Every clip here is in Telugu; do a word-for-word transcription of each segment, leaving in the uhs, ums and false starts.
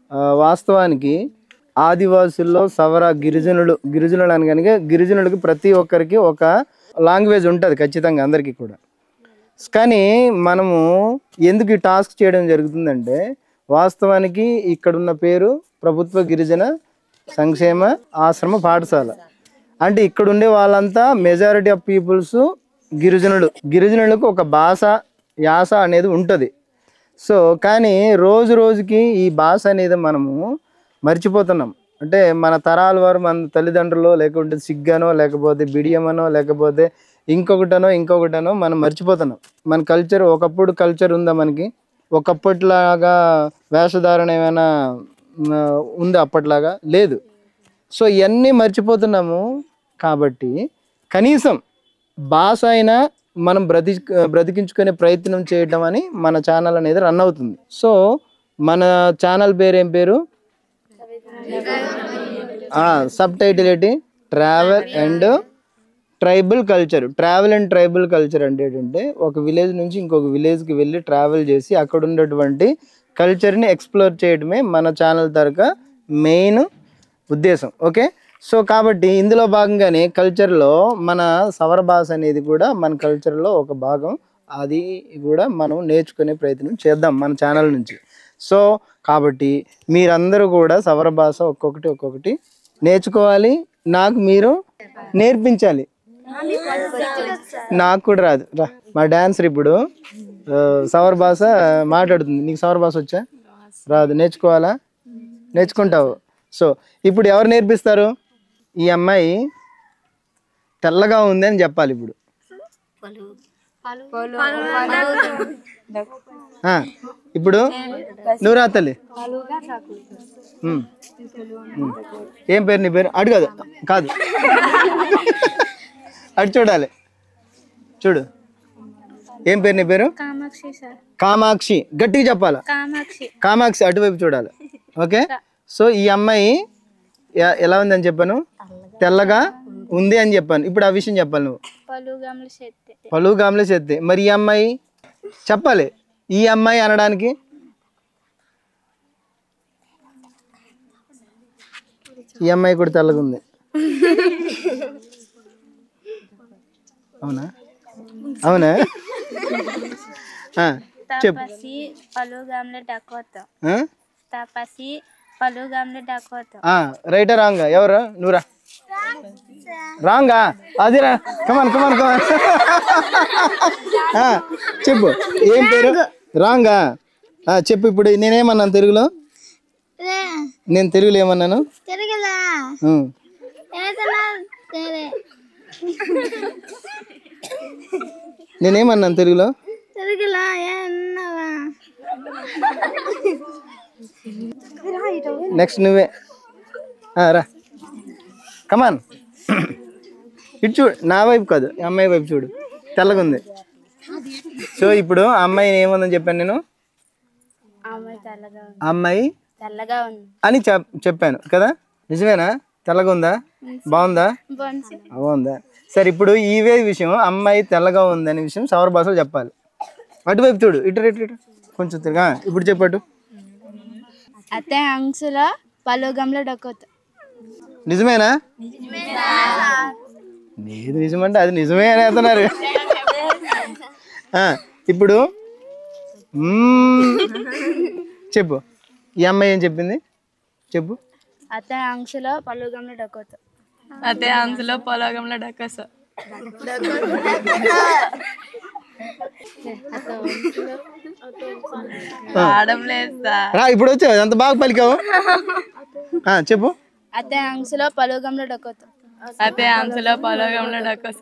వాస్తవానికి ఆదివాసుల్లో సవర గిరిజనులు గిరిజనులు అని కనుక గిరిజనులకి ప్రతి ఒక్కరికి ఒక లాంగ్వేజ్ ఉంటుంది ఖచ్చితంగా అందరికీ కూడా. కానీ మనము ఎందుకు ఈ టాస్క్ చేయడం జరుగుతుందంటే వాస్తవానికి ఇక్కడున్న పేరు ప్రభుత్వ గిరిజన సంక్షేమ ఆశ్రమ పాఠశాల. అంటే ఇక్కడ ఉండే వాళ్ళంతా మెజారిటీ ఆఫ్ పీపుల్స్ గిరిజనులు. గిరిజనులకు ఒక భాష యాస అనేది ఉంటుంది. సో కానీ రోజు రోజుకి ఈ భాష అనేది మనము మర్చిపోతున్నాం. అంటే మన తరాల వారు మన తల్లిదండ్రులు లేకుంటే సిగ్గనో లేకపోతే బిడియమనో లేకపోతే ఇంకొకటనో ఇంకొకటనో మనం మర్చిపోతున్నాం. మన కల్చర్ ఒకప్పుడు కల్చర్ ఉందా మనకి? ఒకప్పటిలాగా వేషధారణ ఏమైనా ఉందా? అప్పట్లాగా లేదు. సో ఇవన్నీ మర్చిపోతున్నాము. కాబట్టి కనీసం భాష అయినా మనం బ్రతి బ్రతికించుకునే ప్రయత్నం చేయటం అని మన ఛానల్ అనేది రన్ అవుతుంది. సో మన ఛానల్ పేరు ఏం పేరు? సబ్ టైటిల్ ఏంటి? Travel and tribal culture. Travel and tribal culture అంటే ఏంటంటే ఒక విలేజ్ నుంచి ఇంకొక విలేజ్కి వెళ్ళి ట్రావెల్ చేసి అక్కడ ఉన్నటువంటి కల్చర్ని ఎక్స్ప్లోర్ చేయడమే మన ఛానల్ తరఫున మెయిన్ ఉద్దేశం. ఓకే. సో కాబట్టి ఇందులో భాగంగానే కల్చర్లో మన సవర భాష అనేది కూడా మన కల్చర్లో ఒక భాగం. అది కూడా మనం నేర్చుకునే ప్రయత్నం చేద్దాం మన ఛానల్ నుంచి. సో కాబట్టి మీరందరూ కూడా సవర భాష ఒక్కొక్కటి ఒక్కొక్కటి నేర్చుకోవాలి. నాకు మీరు నేర్పించాలి. నాకు కూడా రాదు. రా మా డాన్సర్ ఇప్పుడు సవర భాష మాట్లాడుతుంది. నీకు సవర భాష వచ్చా? రాదు. నేర్చుకోవాలా? నేర్చుకుంటావు. సో ఇప్పుడు ఎవరు నేర్పిస్తారు? ఈ అమ్మాయి తెల్లగా ఉంది అని చెప్పాలి. ఇప్పుడు ఇప్పుడు నువ్వు రా తల్లి. ఏం పేరు నీ పేరు? అడు కాదు కాదు అటు చూడాలి. చూడు ఏం పేరు నీ పేరు? కామాక్షి. గట్టిగా చెప్పాలా? కామాక్షి. అటువైపు చూడాలి. ఓకే. సో ఈ అమ్మాయి ఎలా ఉంది అని చెప్పాను? తెల్లగా ఉంది అని చెప్పాను. ఇప్పుడు ఆ విషయం చెప్పాలి నువ్వు. పలుగాముల చెత్తే. మరి ఈ అమ్మాయి చెప్పాలి. ఈ అమ్మాయి అనడానికి ఈ అమ్మాయి కూడా తెల్లగా ఉంది. అవునా? అవునా? చెప్పు. రైటా రాంగా? ఎవరు? నువ్వురా. రాంగా? అదిరా. కమాన్ కమాన్ కమాన్. చెప్పు ఏం పేరు? రాంగా? చెప్పు. ఇప్పుడు నేనేమన్నాను తెలుగులో? నేను తెలుగులో ఏమన్నాను? నేనేమన్నాను తెలుగులో? నెక్స్ట్ నువ్వే రా. కమాన్. ఇటు చూడు. నా వైపు కాదు, అమ్మాయి వైపు చూడు. తెల్లగా ఉంది. సో ఇప్పుడు ఆ అమ్మాయి ఏముందని చెప్పాను నేను? అమ్మాయి అని చెప్పాను కదా? నిజమేనా? తెల్లగా ఉందా? బాగుందా? బాగుందా? సరే ఇప్పుడు ఇవే విషయం అమ్మాయి తెల్లగా ఉంది అనే విషయం సవర భాషలో చెప్పాలి. అటువైపు చూడు. ఇటు ఇటు ఇటు కొంచెం తిరగా. ఇప్పుడు చెప్పటు. అతే అంశల పలుగంలో డకోత. నిజమేనా? లేదు నిజమంటే అది నిజమే అని అన్నారు. ఇప్పుడు చెప్పు. ఈ అమ్మాయి ఏం చెప్పింది చెప్పు. అతే అంశలో పలుగంలో డకోత. అతే అంశలో పలుగంలో డకోస. ఇప్పుడు వచ్చావు. అంత బాగా పలికావు. చెప్పు. అతే అంశలో పలుగంలో డకోత. అతే అంశలో పలుగంలో డకోస.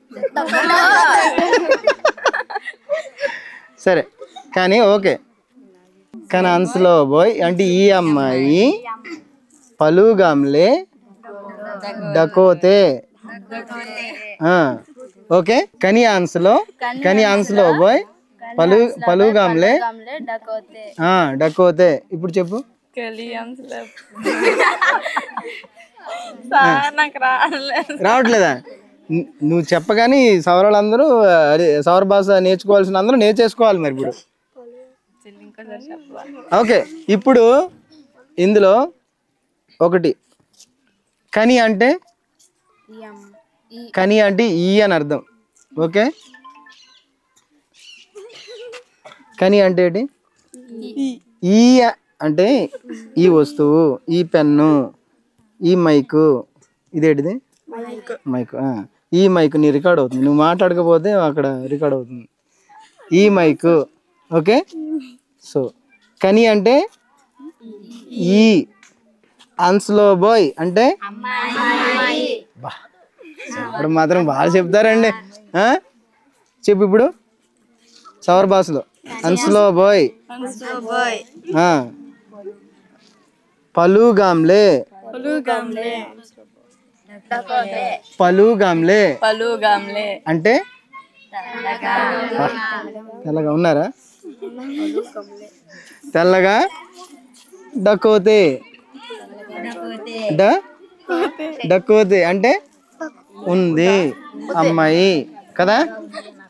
సరే కానీ ఓకే. కానీ అంశలో పోయి అంటే ఈ అమ్మాయి పలుగంలే డకోతే. ఓకే. కని ఆన్స్లో కని ఆన్స్లో పోయి పలు పలుగంలే డకోతే. ఇప్పుడు చెప్పు. రావట్లేదా? నువ్వు చెప్పగానే సౌరాలందరూ అదే సౌర భాష నేర్చుకోవాల్సిన అందరూ నేర్చేసుకోవాలి. మరి ఇప్పుడు ఓకే. ఇప్పుడు ఇందులో ఒకటి కని అంటే కని అంటే ఈ అని అర్థం. ఓకే, కని అంటే ఏంటి? ఈ అంటే ఈ వస్తువు, ఈ పెన్ను, ఈ మైకు. ఇదేంటిది? మైకు. ఈ మైకు నీ రికార్డ్ అవుతుంది, నువ్వు మాట్లాడకపోతే అక్కడ రికార్డ్ అవుతుంది. ఈ మైకు. ఓకే, సో కని అంటే ఈ. అన్స్లో బాయ్ అంటే బా, ఇప్పుడు మాత్రం బాగా చెప్తారండి. చెప్పు ఇప్పుడు సవర్ భాషలో. అన్స్లో బాయ్, పలుగాంలే, పలుగాంలే పలుగాంలే అంటే తెల్లగా ఉన్నారా? తెల్లగా డకోతే, డకోతే అంటే ఉంది అమ్మాయి కదా.